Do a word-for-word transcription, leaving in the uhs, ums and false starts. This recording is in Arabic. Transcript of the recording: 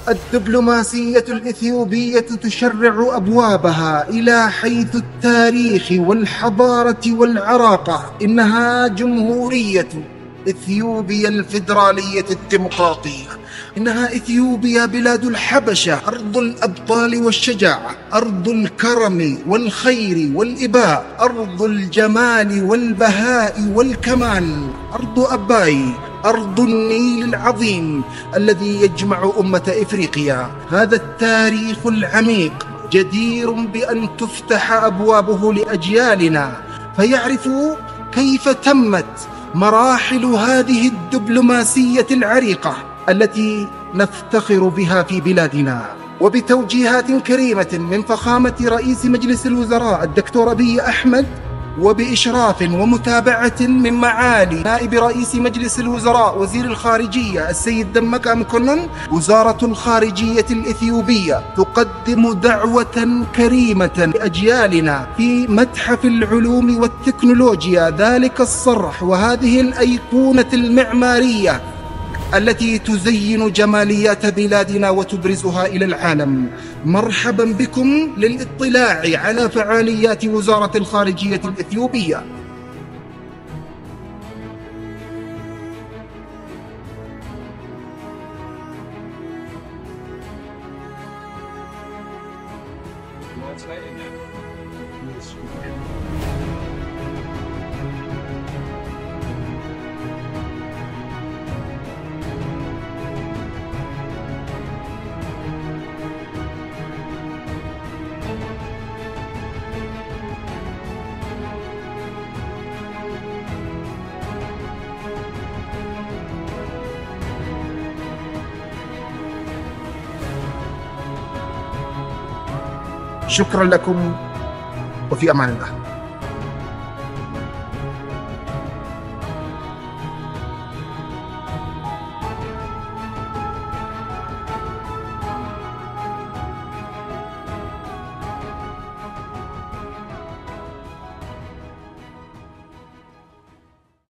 الدبلوماسية الإثيوبية تشرع أبوابها إلى حيث التاريخ والحضارة والعراقة. إنها جمهورية إثيوبيا الفيدرالية الديمقراطية. إنها إثيوبيا بلاد الحبشة، أرض الأبطال والشجاعة، أرض الكرم والخير والإباء، أرض الجمال والبهاء والكمال، أرض أباي، أرض النيل العظيم الذي يجمع أمة إفريقيا. هذا التاريخ العميق جدير بأن تفتح أبوابه لأجيالنا فيعرفوا كيف تمت مراحل هذه الدبلوماسية العريقة التي نفتخر بها في بلادنا. وبتوجيهات كريمة من فخامة رئيس مجلس الوزراء الدكتور أبي أحمد، وبإشراف ومتابعة من معالي نائب رئيس مجلس الوزراء وزير الخارجية السيد دمك مكونن، وزارة الخارجية الإثيوبية تقدم دعوة كريمة لأجيالنا في متحف العلوم والتكنولوجيا، ذلك الصرح وهذه الأيقونة المعمارية التي تزين جماليات بلادنا وتبرزها إلى العالم. مرحبا بكم للاطلاع على فعاليات وزارة الخارجية الإثيوبية. شكرا لكم وفي أمان الله.